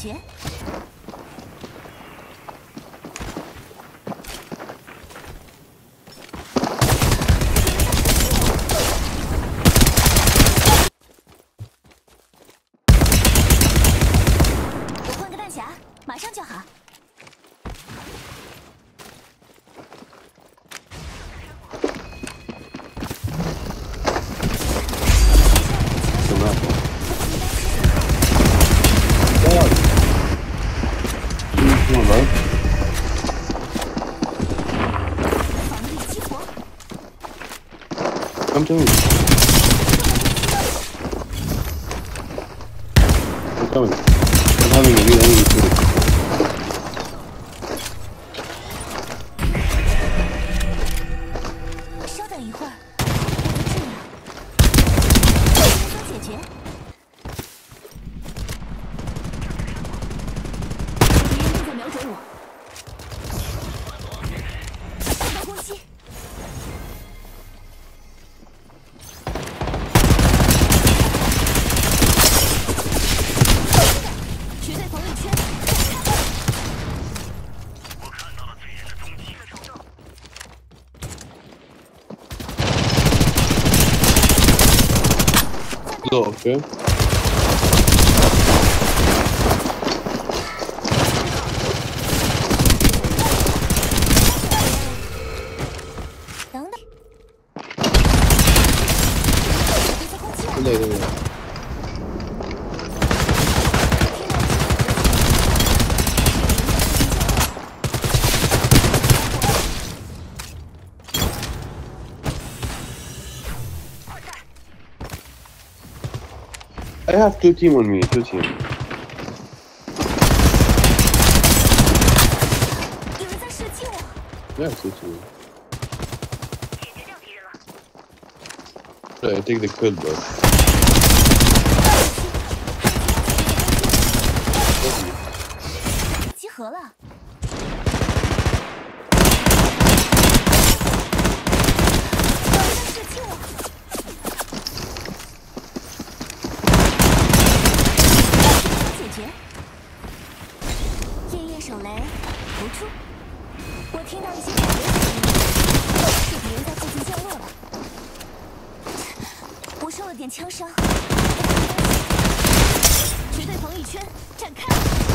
决。我换个弹匣，马上就好。 Come to me. I'm coming. I'm having a real enemy too. 稍等一会儿，我在这里，轻松解决。敌人正在瞄准我，受到攻击。 Low, okay. 等等， 对。 I have 2 team on me, 2 team. 有人在射击我。 Yeah, 2 team. I take the kill, bro. 集合了。有人在射击我。 夜夜手雷投出，我听到一些感觉声音，是敌人在附近降落了。我受了点枪伤，绝对防御圈展开，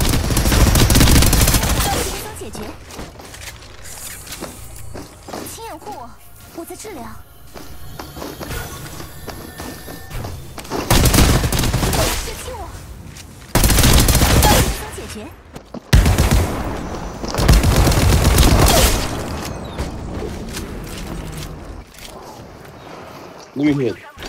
轻松解决。请掩护我，我在治疗。射击我，轻松解决。 Let me hit.